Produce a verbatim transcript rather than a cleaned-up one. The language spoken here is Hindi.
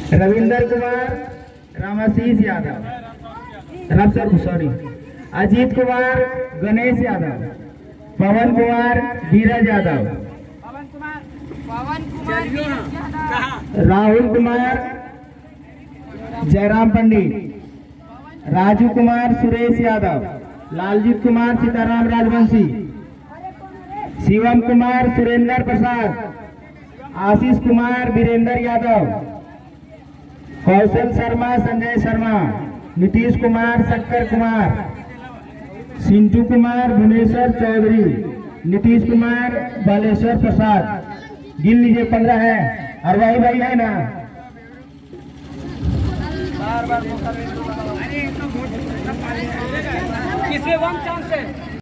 रविंदर कुमार रामाशीष यादव, राम सर सॉरी अजीत कुमार गणेश यादव, पवन कुमार धीरज यादव, राहुल कुमार जयराम पंडित, राजू कुमार सुरेश यादव, लालजीत कुमार सीताराम राजवंशी, शिवम कुमार सुरेंद्र प्रसाद, आशीष कुमार वीरेंद्र यादव, कौशल शर्मा संजय शर्मा, नीतीश कुमार शक्कर कुमार, सिंटू कुमार भुवनेश्वर चौधरी, नीतीश कुमार बालेश्वर प्रसाद। गिन लीजिए पंद्रह है और वही भाई है ना। बार बार मौका